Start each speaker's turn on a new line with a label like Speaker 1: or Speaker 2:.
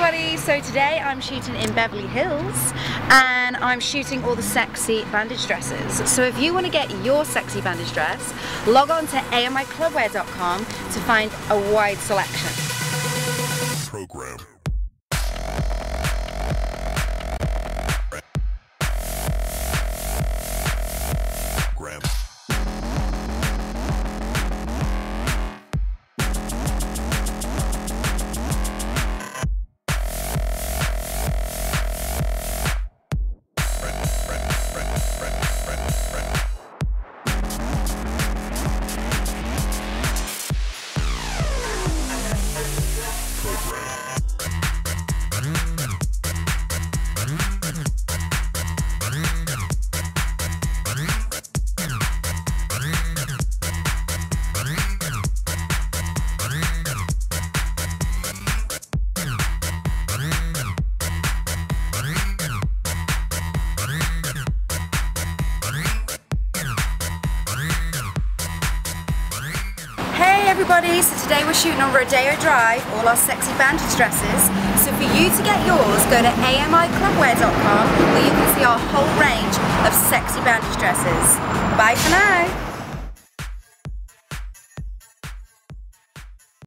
Speaker 1: everybody, so today I'm shooting in Beverly Hills and I'm shooting all the sexy bandage dresses. So if you want to get your sexy bandage dress, log on to amiclubwear.com to find a wide selection. Program. Hey everybody, so today we're shooting on Rodeo Drive, all our sexy bandage dresses. So for you to get yours, go to amiclubwear.com where you can see our whole range of sexy bandage dresses. Bye for now.